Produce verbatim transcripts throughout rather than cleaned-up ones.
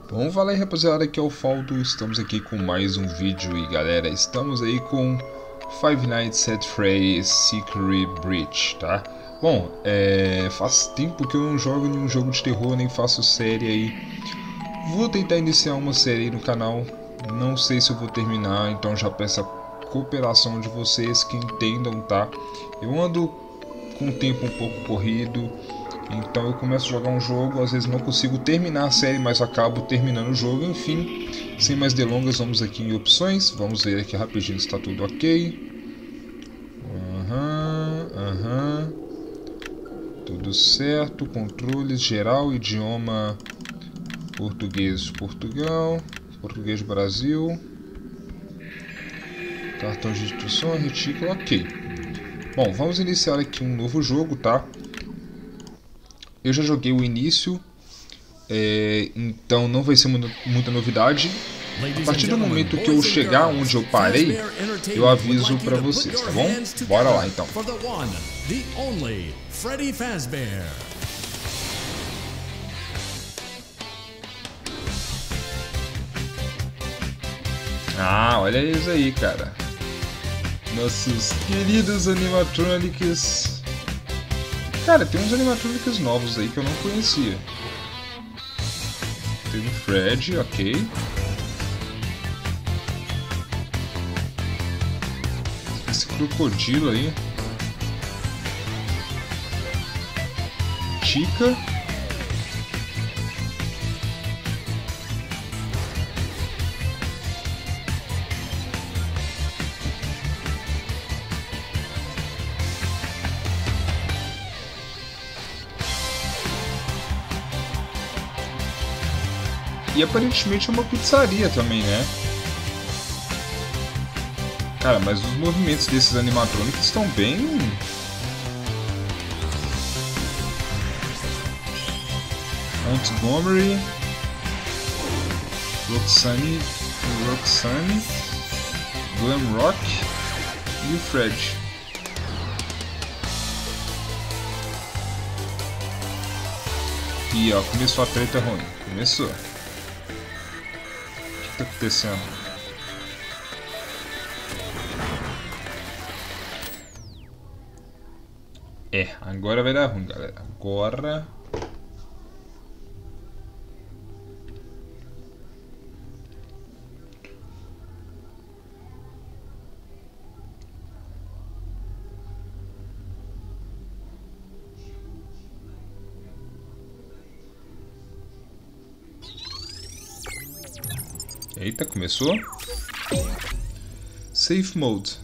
Bom, fala aí rapaziada, aqui é o Faldo, estamos aqui com mais um vídeo e galera, estamos aí com Five Nights at Freddy's Secret Breach, tá? Bom, é... faz tempo que eu não jogo nenhum jogo de terror, nem faço série aí. Vou tentar iniciar uma série aí no canal, não sei se eu vou terminar, então já peço a cooperação de vocês que entendam, tá? Eu ando com o tempo um pouco corrido, então eu começo a jogar um jogo, às vezes não consigo terminar a série, mas acabo terminando o jogo. Enfim, sem mais delongas, vamos aqui em opções, vamos ver aqui rapidinho se está tudo ok. Aham, aham, tudo certo, controles geral, idioma português Portugal, português Brasil, cartão de instrução, retículo, ok. Bom, vamos iniciar aqui um novo jogo, tá? Eu já joguei o início, é, então não vai ser muita novidade. A partir do momento que eu chegar onde eu parei, eu aviso pra vocês, tá bom? Bora lá então. Ah, olha isso aí, cara. Nossos queridos animatronics. Cara, tem uns animatrônicos novos aí que eu não conhecia. Tem o Fred, ok. Esse crocodilo aí. Chica. E aparentemente é uma pizzaria também, né? Cara, mas os movimentos desses animatrônicos estão bem... Montgomery, Roxanne, Roxanne, Glamrock e o Fred. E ó, começou a treta ruim. Começou. O que tá acontecendo? É, agora vai dar ruim, galera. Agora... Eita, começou? Safe Mode.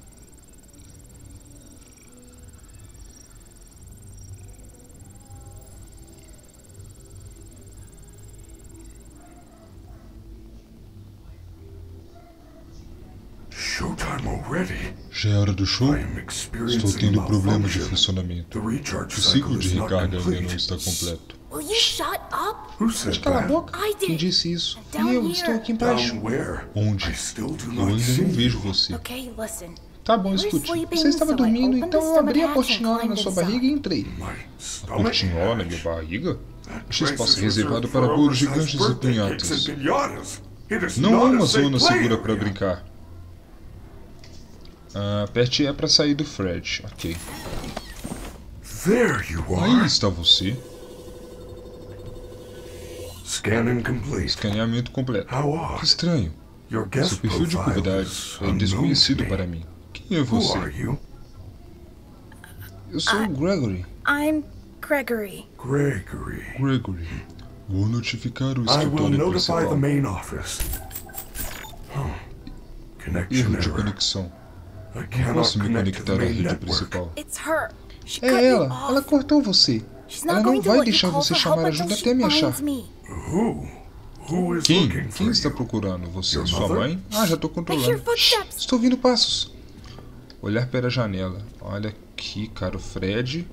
Já é hora do show? Estou tendo problemas de funcionamento. O ciclo de recarga ainda não está completo. Pode calar a boca? Quem disse isso? E eu estou aqui embaixo. Onde? Eu ainda não vejo você. Tá bom, escute. Você estava dormindo, então eu abri a portinhola na sua barriga e entrei. A portinhola na minha barriga? Este espaço é reservado para gordos gigantes e pinhatas. Não é uma zona segura para brincar. Ah, aperte E para sair do Fred. Ok. Aí está você. Escaneamento completo. Que estranho. Seu perfil de convidado é desconhecido para mim. Quem é você? Eu sou o Gregory. I'm Gregory. Gregory. Gregory. Vou notificar o escritório principal. Erro de conexão. Não posso me conectar à rede principal. É ela. Ela cortou você. Ela não vai deixar você chamar ajuda até me achar. Quem? Quem está procurando? Você? Sua mãe? Ah, já estou controlando. Shhh, estou ouvindo passos. Olhar pela janela. Olha aqui, cara, o Fred.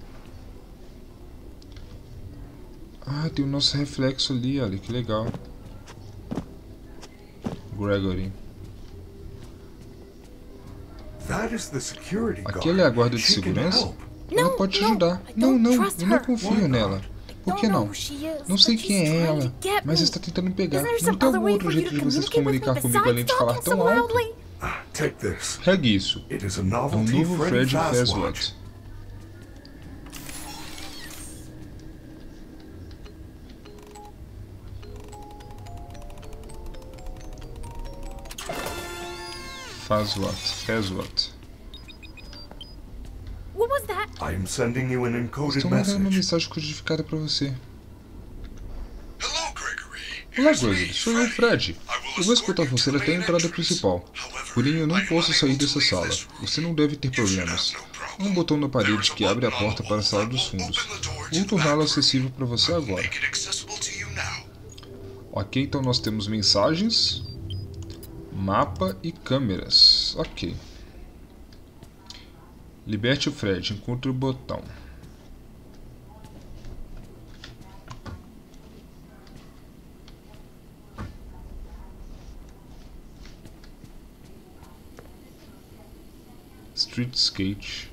Ah, tem o nosso reflexo ali, olha que legal. Gregory. Aquele é a guarda de segurança? Ela pode te ajudar. Não, não, eu não confio nela. Por que não? Não sei quem é ela, mas está tentando me pegar. Não tem algum outro jeito de você se comunicar comigo além de falar tão alto? Pegue isso. É um novo Freddy Fazbear. Faz what? Faz what? What was that? I'm sending you an encoded Estou mandando uma message. mensagem codificada para você. Hello, Gregory. Olá, Gregory. Sou eu, Fred. Eu vou escutar você até a entrada principal. Porém, eu não posso sair dessa sala. Você não deve ter problemas. Há um botão na parede que abre a porta para a sala dos fundos. Vou torná-lo acessível para você agora. Ok, então nós temos mensagens, mapa e câmeras. Ok. Liberte o Fred. Encontre o botão. Street Skate.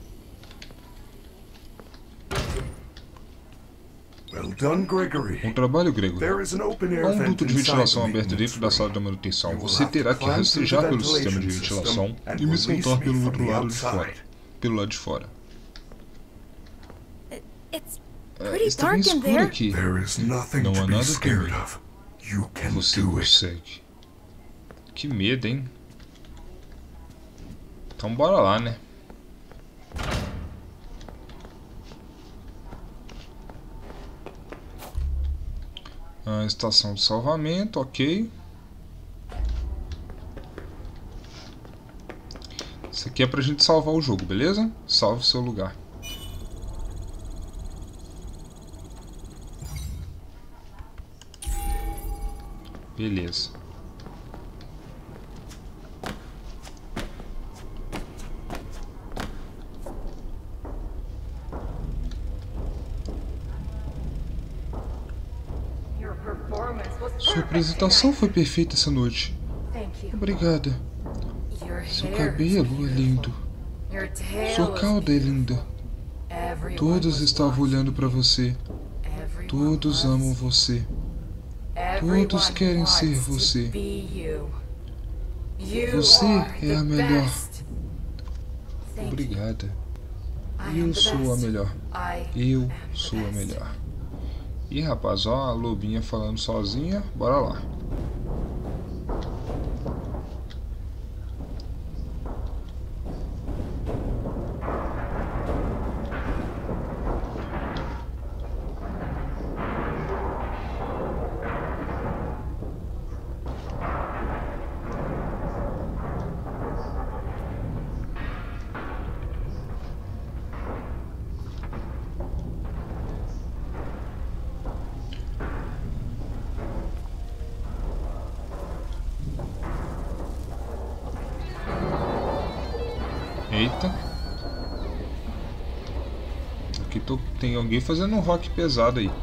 Well done, Gregory. Bom trabalho, Gregory. There is an open air Há um vent duto de inside ventilação the aberto maintenance dentro da room. sala de manutenção. You will Você have terá to que climb rastejar through pelo the sistema de ventilation ventilação system e me and soltar release pelo me outro from the lado de fora. outside. Pelo lado de fora. It's É, pretty está bem dark in escuro there. aqui. There is nothing Não to há be nada scared temer. of. You can Você do it. consegue. Que medo, hein? Então bora lá, né? A estação de salvamento, ok. Isso aqui é pra gente salvar o jogo, beleza? Salve seu lugar. Beleza. Sua apresentação foi perfeita essa noite. Obrigada. Seu cabelo é lindo. Sua cauda é linda. Todos estavam olhando para você. Todos amam você. Todos querem ser você. Você é a melhor. Obrigada. Eu sou a melhor. Eu sou a melhor. Ih, rapaz, ó a lobinha falando sozinha. Bora lá. Eita. Aqui tô, tem alguém fazendo um rock pesado aí.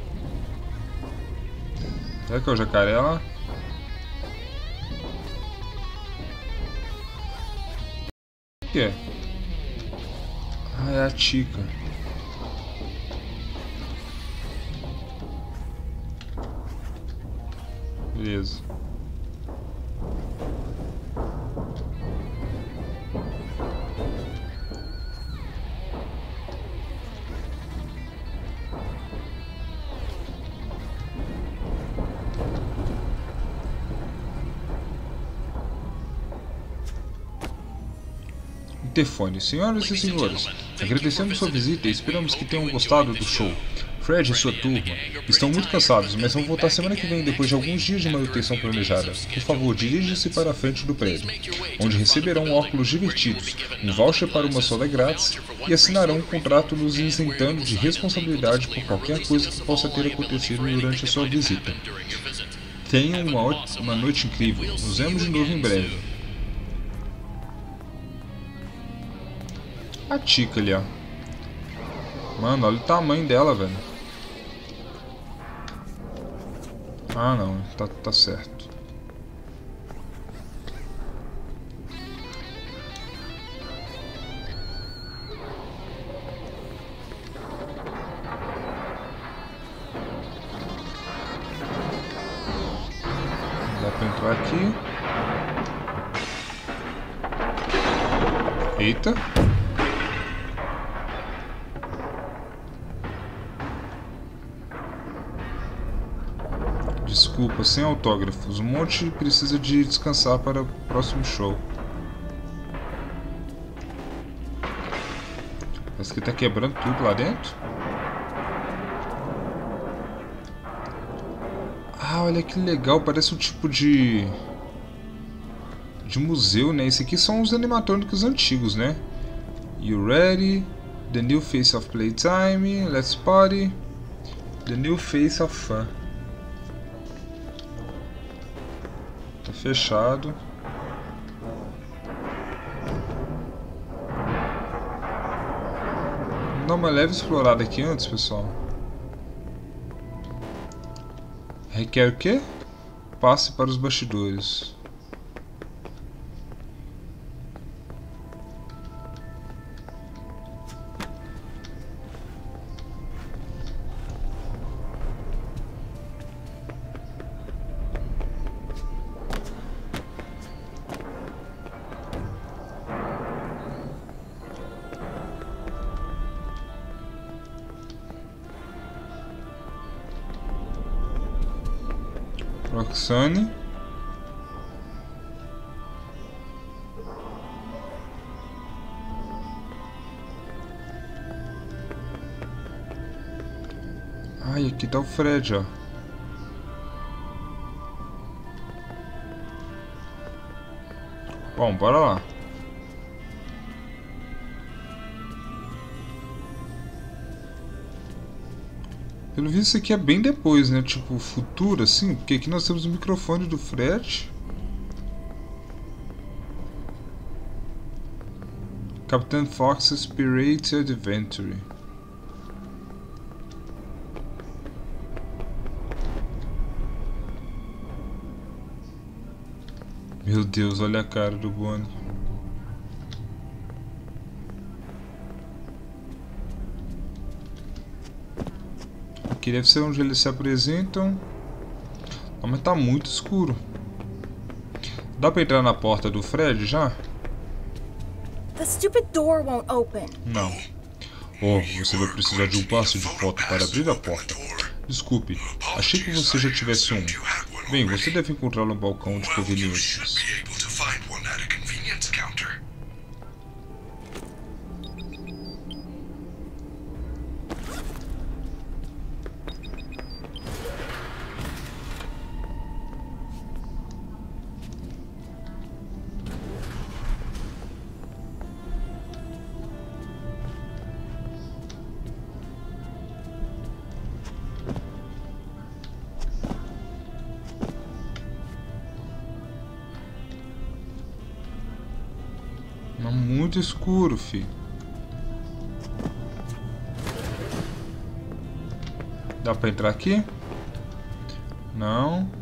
Será que é o jacaré lá? O que é? Ah, é a Tica. Beleza. Interfone. Senhoras e senhores, agradecemos sua visita e esperamos que tenham gostado do show. Fred e sua turma estão muito cansados, mas vão voltar semana que vem depois de alguns dias de manutenção planejada. Por favor, dirija-se para a frente do prédio, onde receberão óculos divertidos, um voucher para uma soda grátis e assinarão um contrato nos isentando de responsabilidade por qualquer coisa que possa ter acontecido durante a sua visita. Tenham uma, uma noite incrível. Nos vemos de novo em breve. A Tica ali, ó. Mano, olha o tamanho dela, velho. Ah, não. Tá, tá certo. pra entrar aqui. Eita. Desculpa, sem autógrafos. Um monte precisa de descansar para o próximo show. Parece que tá quebrando tudo lá dentro. Ah, olha que legal. Parece um tipo de... de museu, né? Esse aqui são os animatrônicos antigos, né? You ready? The new face of playtime. Let's party. The new face of fun. Tá fechado. Vamos dar uma leve explorada aqui antes, pessoal. Requer o quê? Passe para os bastidores. Roxane. Ai, aqui tá o Fred, ó. Bom, bora lá. Pelo visto isso aqui é bem depois, né? Tipo, futuro, assim. Porque aqui nós temos o microfone do Fred. Captain Fox's Pirate Adventure. Meu Deus, olha a cara do Bonnie. Aqui deve ser onde eles se apresentam. Não, mas tá muito escuro. Dá pra entrar na porta do Fred já? The stupid door won't open. Não. Oh, você vai precisar de um passe de foto para abrir a porta. Desculpe, achei que você já tivesse um. Bem, você deve encontrá-lo no balcão de conveniências. Muito escuro, filho. Dá pra entrar aqui? Não.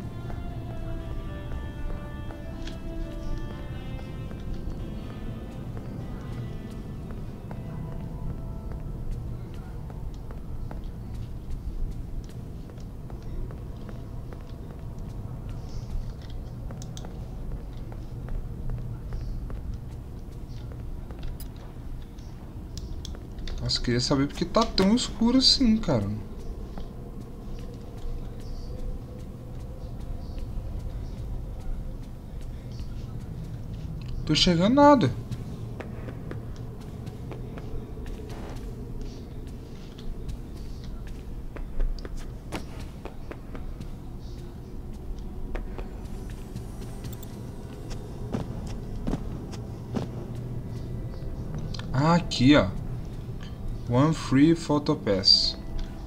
Nossa, queria saber porque tá tão escuro assim, cara. Não tô enxergando nada. Ah, aqui, ó. One free photo pass.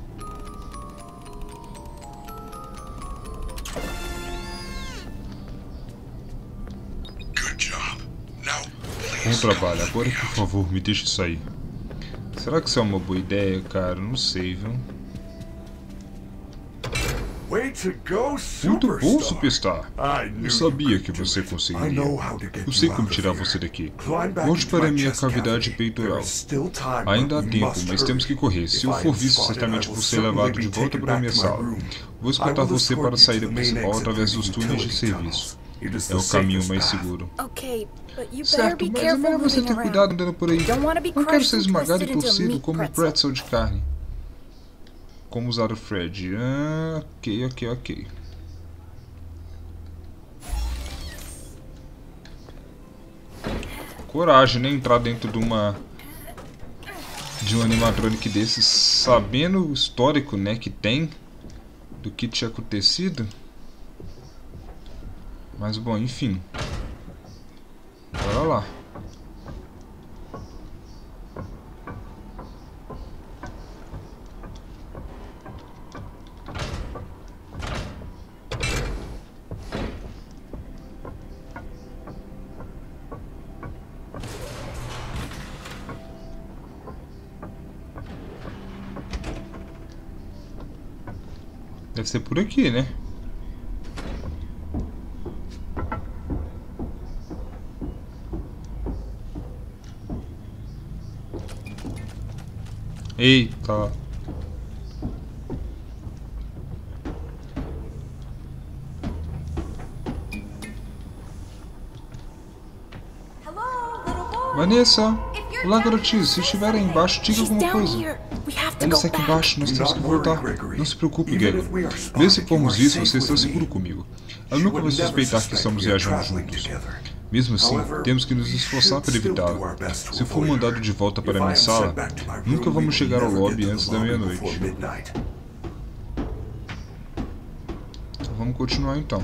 Bom trabalho. Agora, por favor, me deixe sair. Será que isso é uma boa ideia, cara? Não sei, viu? Way to go, Muito bom, superstar. Superstar. I knew Eu sabia you que could você do it. I conseguiria. know how to get Eu sei you como out of tirar here. você daqui. Climb back Volte into para my minha chest cavidade cavity. peitoral. There is still time, Ainda há but we tempo, must mas temos que hurry. correr. Se If eu I for am visto, spotted, certamente I will vou ser levado certainly de be volta taken para back minha to my sala. room. Vou I escoltar will você escort para a you saída to the main principal exit através through dos the túneis de utility serviço. tunnels. It is É the o caminho safest mais path. seguro. Okay, but you better Certo, be mas é careful melhor você moving ter cuidado around. andando por aí. Don't wanna be Não quero crushed ser and esmagado e twisted into a torcido meat como um pretzel. pretzel de carne. Como usar o Fred? Ah, ok, ok, ok. Coragem, né? Entrar dentro de uma... de um animatronic desses, sabendo o histórico, né, que tem do que tinha acontecido. Mas bom, enfim. Bora lá. Deve ser por aqui, né? Eita. Vanessa, olá garotinho, se estiver aí embaixo, diga She's alguma down coisa. here. We have to Ela go está aqui back. embaixo, nós temos que voltar. Não se preocupe, Gregory. Mesmo se formos visto, você está seguro comigo. Ela nunca vai suspeitar que estamos viajando juntos. Mesmo assim, temos que nos esforçar para evitá-lo. Se for mandado de volta para minha sala, nunca vamos chegar ao lobby antes da meia-noite. Vamos continuar então.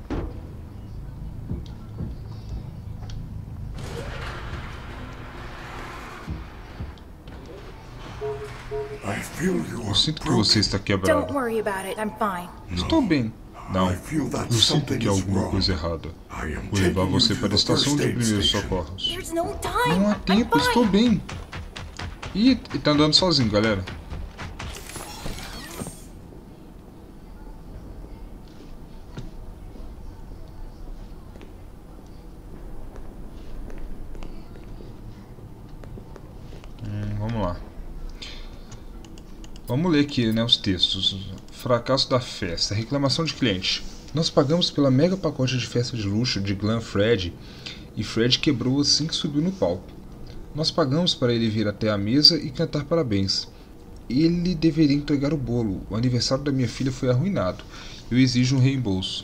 Eu sinto que você está quebrado. Don't worry about it. I'm fine. Estou bem. Não, eu sinto que há alguma coisa errada. Vou levar você para a estação de primeiros socorros. There's no time. Não há I'm tempo, fine. estou bem. Ih, ele tá andando sozinho, galera. Hum, vamos lá. Vamos ler aqui, né, os textos. Fracasso da festa. Reclamação de cliente. Nós pagamos pela mega pacote de festa de luxo de Glam Fred e Fred quebrou assim que subiu no palco. Nós pagamos para ele vir até a mesa e cantar parabéns. Ele deveria entregar o bolo. O aniversário da minha filha foi arruinado. Eu exijo um reembolso.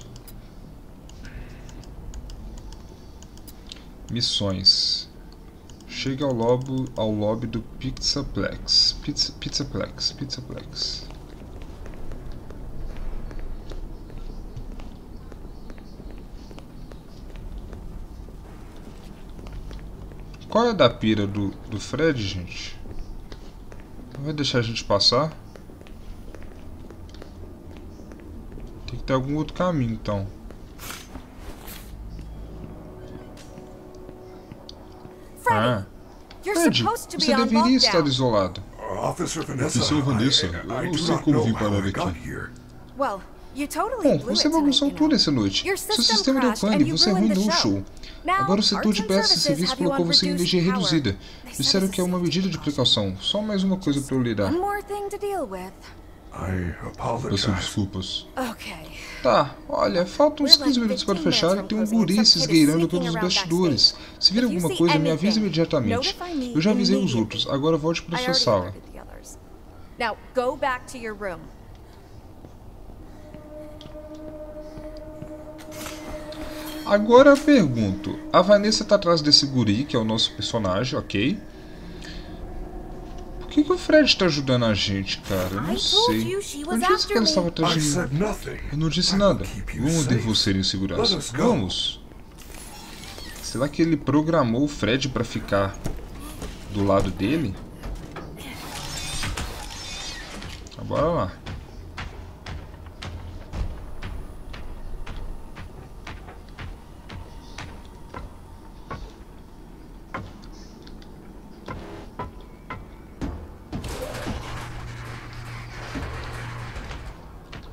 Missões. Chegue ao lobby, ao lobby do Pizzaplex. Pizza, Pizzaplex. Pizzaplex. Qual é a da pira do, do Fred, gente? Não vai deixar a gente passar? Tem que ter algum outro caminho, então. Ah. Fred, você deveria estar isolado. Officer Officer Vanessa, eu não sei como vim parar aqui. Well, you totally Bom, blew você it bagunçou tonight, you tudo know. essa noite. Your Seu system sistema deu crashed pane and e you você ruined arruinou the o show. show. Now, Agora o setor de Arts and peças e Services serviços have you colocou on você em reduced energia power. reduzida. They said Disseram it's que é a uma safety medida de precaução. Só mais uma coisa para eu lidar. One more thing to deal with. I Peço apologize. desculpas. Okay. Tá, olha, faltam uns quinze minutos para fechar e tem um guri se esgueirando pelos bastidores. Se vir alguma coisa, me avise imediatamente. Eu já avisei os outros, agora volte para I sua already sala. alerted the others. Now go back to your room. Agora eu pergunto, a Vanessa tá atrás desse guri, que é o nosso personagem, ok? Por que, que o Fred tá ajudando a gente, cara? Eu não sei. Eu disse que ela estava atrás I de mim. said nothing. Eu não disse I nada. will keep you Vamos manter safe. você em Let segurança. us go. Vamos. Será que ele programou o Fred pra ficar do lado dele? Então, bora lá.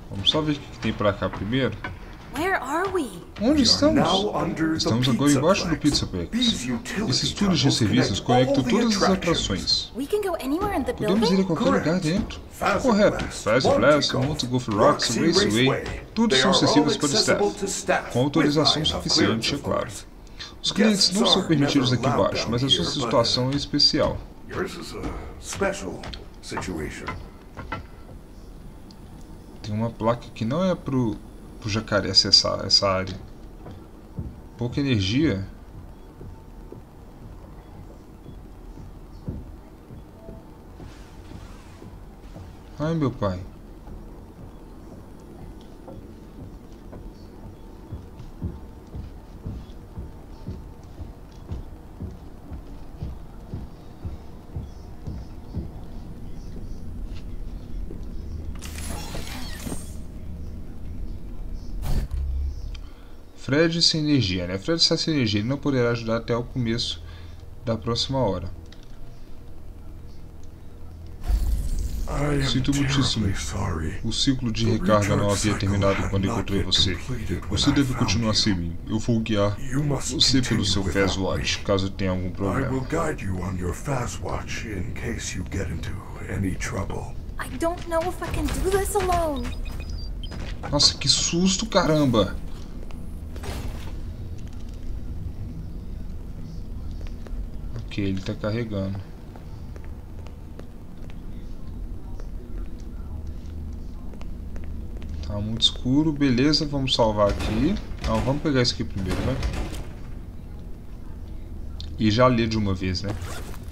Vamos só ver o que tem pra cá primeiro. Where are we? Onde estamos? Estamos agora embaixo do Pizzaplex. Esses túneis de serviços conectam todas as atrações. We can go anywhere in the Podemos ir a building? qualquer lugar dentro. Correto. Fast Blast, Monte Golf Rocks, Raceway, todos são acessíveis para o staff, com autorização suficiente, é claro. Os clientes não são permitidos aqui embaixo, mas a sua situação é especial. Tem uma placa que não é pro, pro jacaré acessar essa área. Pouca energia. Ai, meu pai. Fred sem energia, né? Fred está sem energia, ele não poderá ajudar até o começo da próxima hora. Sinto muitíssimo. O ciclo de recarga não havia terminado quando encontrei você. Você deve continuar sem mim. Eu vou guiar você pelo seu Fazwatch, caso tenha algum problema. I don't know if I can do this alone. Nossa, que susto, caramba! Ok, ele tá carregando. Tá muito escuro, beleza, vamos salvar aqui. Não, vamos pegar isso aqui primeiro, vai. E já ler de uma vez, né?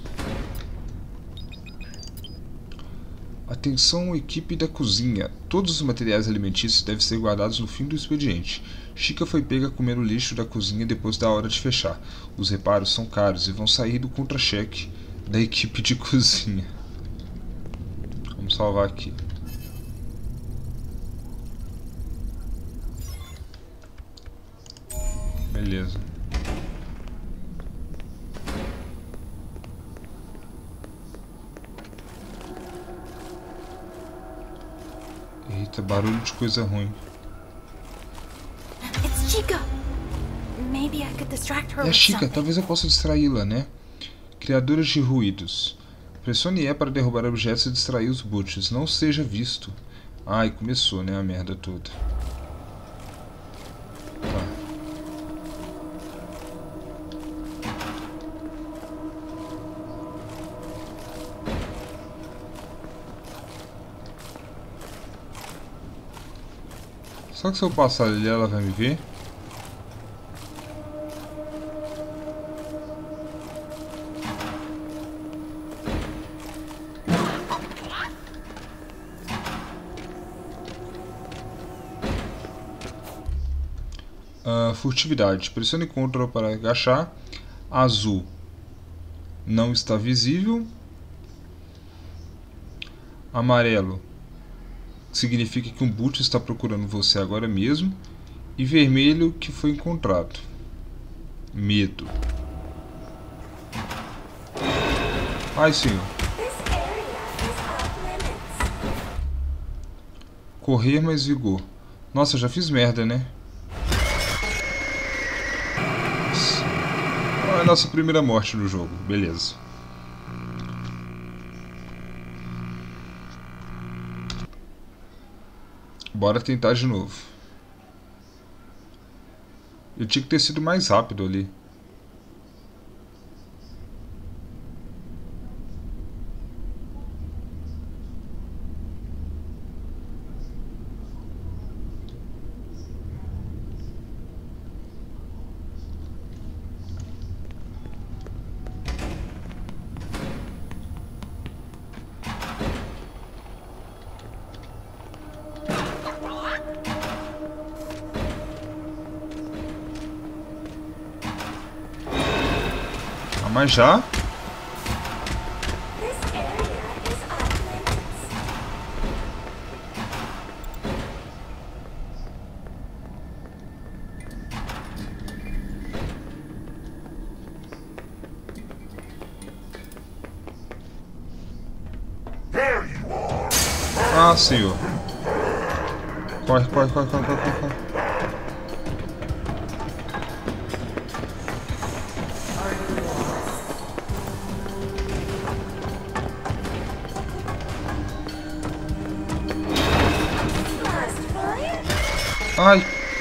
Atenção, equipe da cozinha. Todos os materiais alimentícios devem ser guardados no fim do expediente. Chica foi pega comendo lixo da cozinha depois da hora de fechar. Os reparos são caros e vão sair do contra-cheque da equipe de cozinha. Vamos salvar aqui. Beleza. Eita, barulho de coisa ruim. It's Chica. Maybe I could distract her É a with Chica, something. talvez eu possa distraí-la, né? Criadoras de ruídos. Pressione E para derrubar objetos e distrair os butches. Não seja visto. Ai, começou, né? A merda toda. Tá. Só que se eu passar ali, ela vai me ver? Uh, furtividade. Pressione Ctrl para agachar. Azul. Não está visível. Amarelo. Significa que um boot está procurando você agora mesmo. E vermelho, que foi encontrado. Medo. Ai, senhor. Correr mais vigor. Nossa, já fiz merda, né? É a nossa primeira morte no jogo. Beleza. Bora tentar de novo. Eu tinha que ter sido mais rápido ali. Mas já? Ah, senhor. Corre, corre, corre, corre, corre, corre. Ai!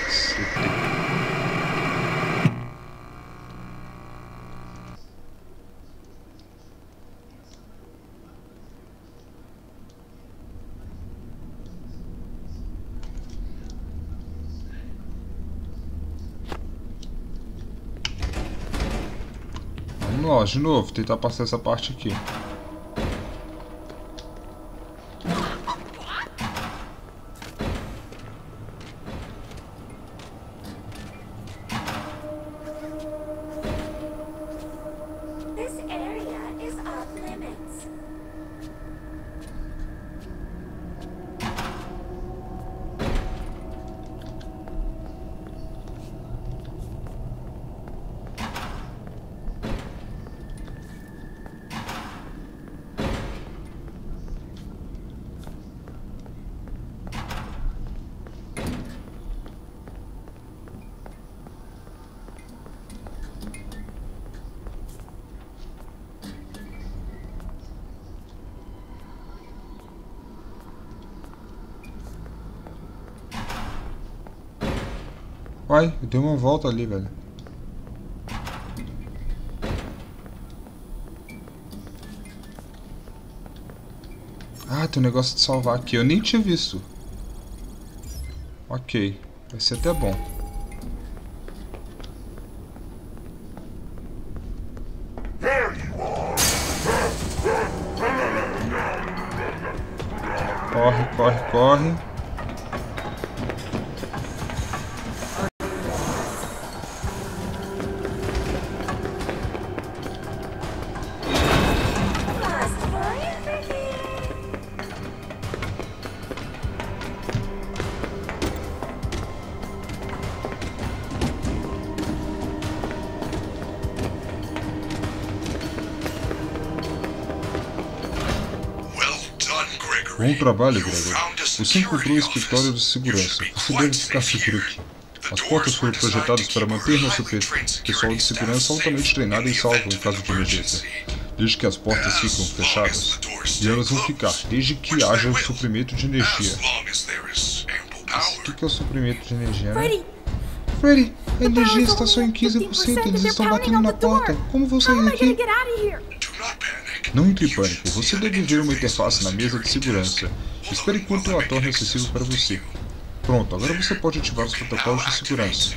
Vamos lá, de novo, tentar passar essa parte aqui. Uai, eu dei uma volta ali, velho. Ah, tem um negócio de salvar aqui. Eu nem tinha visto. Ok. Vai ser até bom. Corre, corre, corre. Bom trabalho, Gregory. Você encontrou o escritório de segurança. Você deve ficar seguro aqui. As portas foram projetadas para manter nosso pessoal de segurança altamente treinado e salvo em caso de emergência. Desde que as portas ficam fechadas, e elas vão ficar, desde que haja o suprimento de energia. O que é o suprimento de energia, né? Freddy! Freddy, a energia está só em quinze por cento. Eles estão batendo na porta. Como vou sair daqui? Não entre em pânico. Você deve ver uma interface na mesa de segurança. Espere enquanto eu a torne acessível para você. Pronto, agora você pode ativar os protocolos de segurança.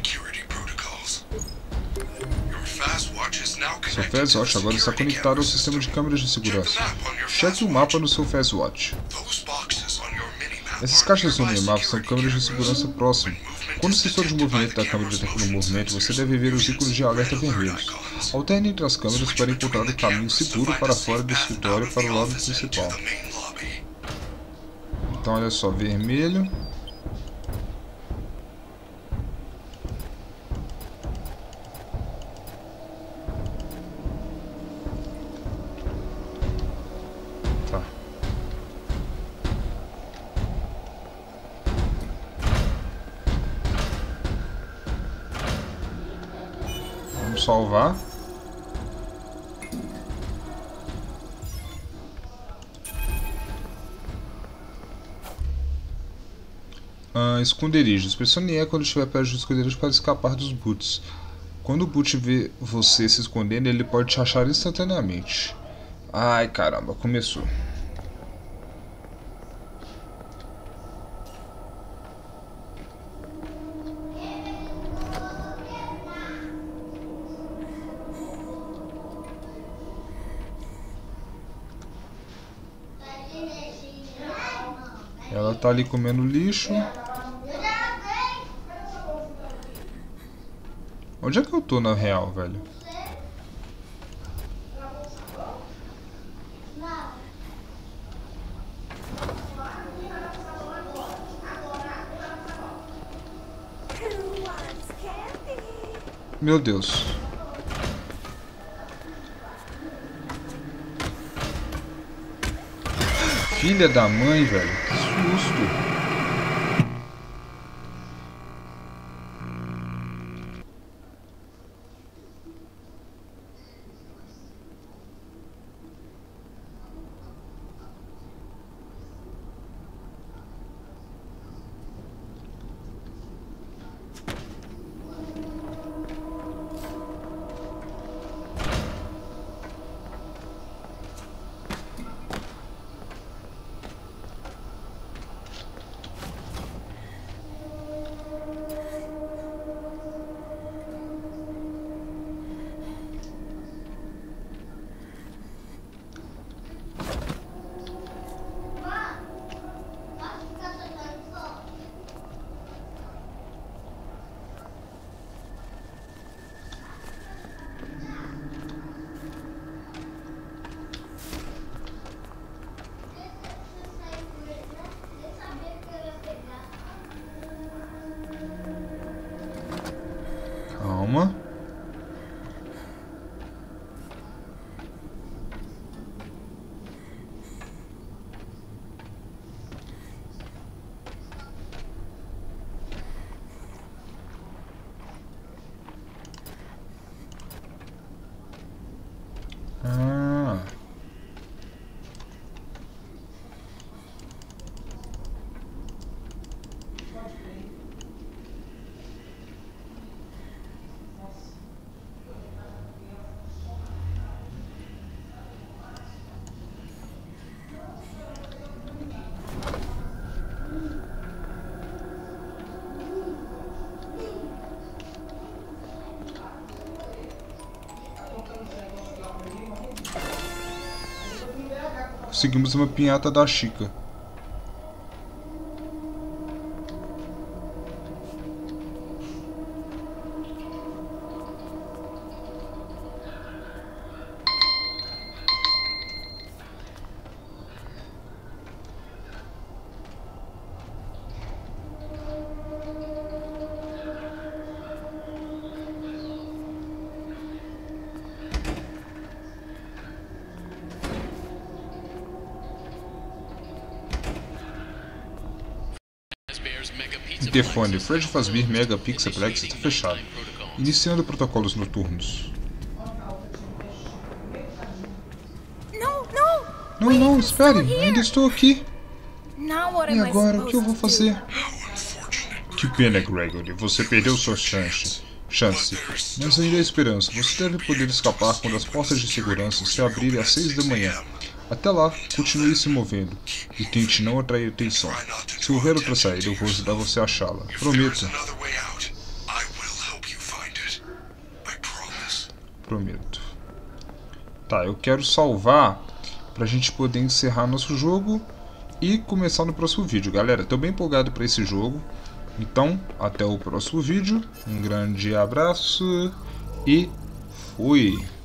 Seu Fastwatch agora está conectado ao sistema de câmeras de segurança. Cheque o mapa no seu Fastwatch. Essas caixas no minimapa são câmeras de segurança próximo. Quando o sensor de movimento da câmera detecta um movimento, você deve ver os ícones de alerta vermelhos. Alterne entre as câmeras para encontrar o caminho seguro para fora do escritório para o lado principal. Então olha só, vermelho. Tá. Vamos salvar. Ah, esconderijos. Pressione E quando estiver perto dos esconderijos para escapar dos boots. Quando o boot vê você se escondendo, ele pode te achar instantaneamente. Ai, caramba, começou. Ela tá ali comendo lixo. Onde é que eu tô na real, velho? Meu Deus. Filha da mãe, velho. Que susto. Calma. Ah. Conseguimos uma pinhata da Chica. Interfone. Fred Fazbear Mega Pixelplex está fechado. Iniciando protocolos noturnos. No, no! Não, não, espere. Ainda estou aqui. Now what E am I agora, o que eu vou supposed to do? fazer? Que pena, Gregory. Você perdeu sua chance. Chance. Mas ainda há esperança. Você deve poder escapar quando as portas de segurança se abrirem às seis da manhã. Até lá, continue se movendo. E tente não atrair atenção. Se houver outra saída, eu vou ajudar você a achá-la. Prometo. Prometo. Tá, eu quero salvar pra gente poder encerrar nosso jogo e começar no próximo vídeo. Galera, tô bem empolgado pra esse jogo. Então, até o próximo vídeo. Um grande abraço e fui!